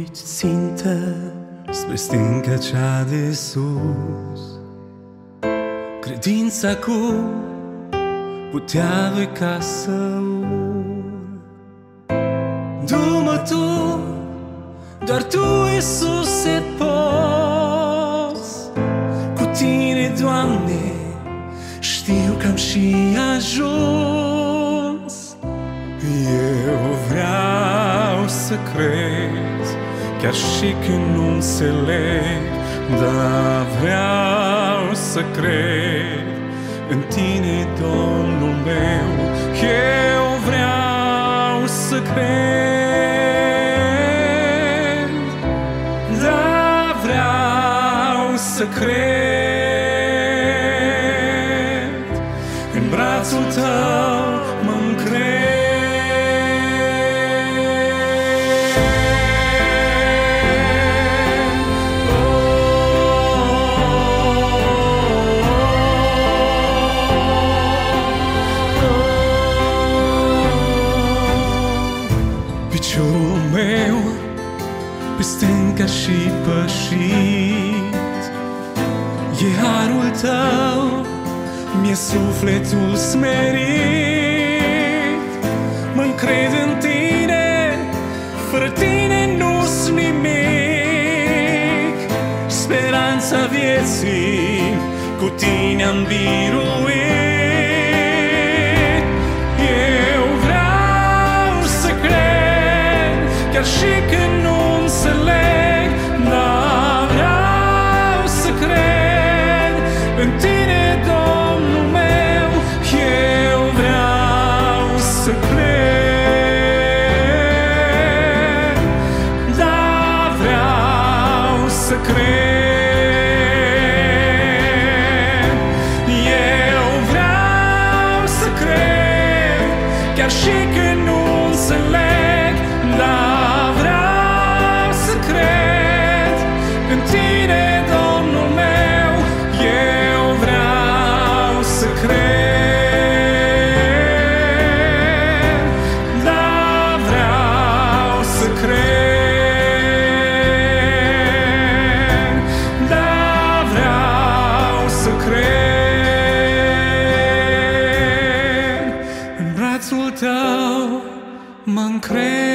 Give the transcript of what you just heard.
uiți țintă spre stânca cea de sus. Credința cu putea ca să urc. Du-mă tu, doar tu, Iisuse, poți. Cu tine, Doamne, știu că am și ajuns. Eu vreau să crezi, chiar și când nu înțeleg, dar vreau să cred în tine, Domnul meu. Eu vreau să cred, dar vreau să cred. În brațul tău mă încred. Piciorul meu pe stânca și pășit, e harul tău, mi-e sufletul smerit. Mă-ncred în tine, fără tine nu-s nimic. Speranța vieții, cu tine am biruit. Chiar și când nu înțeleg, dar vreau să cred în tine, Domnul meu. Eu vreau să cred, dar vreau să cred. Eu vreau să cred, chiar și când nu înțeleg, dar vreau să cred în tine, Domnul meu. Eu vreau să cred, dar vreau să cred, dar vreau să cred. În brațul tău mă încred.